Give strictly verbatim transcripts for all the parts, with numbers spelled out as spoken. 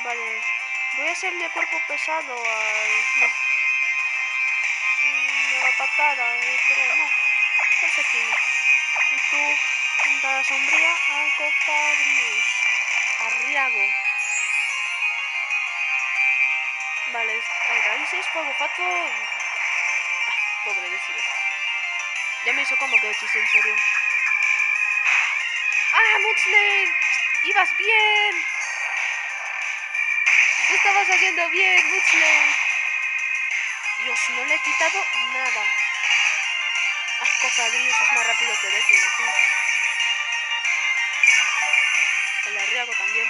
Vale. Voy a hacerle cuerpo pesado al... No. Mm, la patada, yo creo, no. Perfectino. Y tú, puntada sombría, Alcofagrius. Arriago. Vale, hay raíces, fuego pato. Ah, pobre decides. Ya me hizo como que chiste, en serio. ¡Ah, Mutzley! ¡Ibas bien! Estabas haciendo bien, Mutzley. Dios, no le he quitado nada. Ah, Cofagrius es más rápido que Decides, sí. El Arriago también.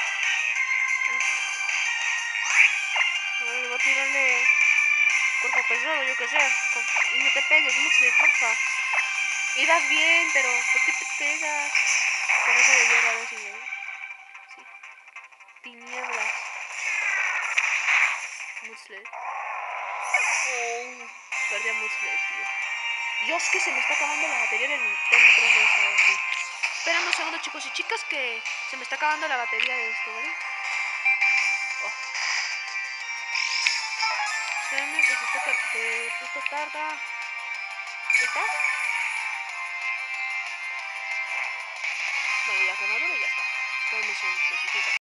A ver, voy a tirarle cuerpo pesado, yo que sé. Y no te pegues, Mutzley, porfa. Ibas bien, pero ¿por qué te pegas? Cabeza de hierro, a ver si me... Sí. Tinieblas. Mutzley. Oh, perdí a Mutzley, tío. Dios, que se me está acabando la batería del Nintendo tres D S ahora sí. Esperen un segundo, chicos y chicas, que se me está acabando la batería de esto, ¿vale? Oh. Espérenme, que se está... que esto tarda... ¿Ya está? Bueno, ya que maduro y ya está. Espérenme un segundo, que